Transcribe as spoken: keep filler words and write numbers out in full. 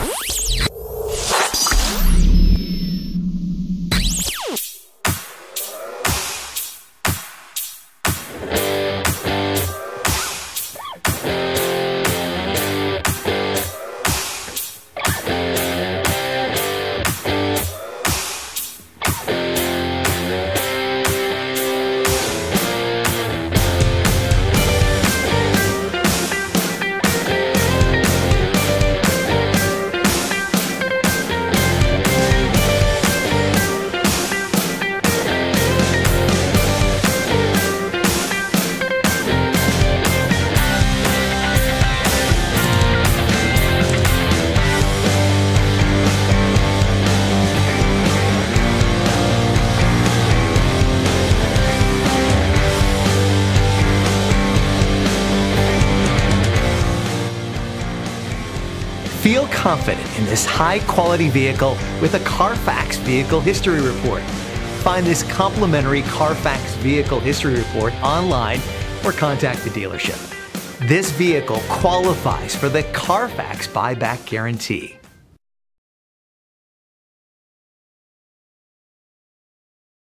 Feel confident in this high-quality vehicle with a Carfax Vehicle History Report. Find this complimentary Carfax Vehicle History Report online or contact the dealership. This vehicle qualifies for the Carfax Buyback Guarantee.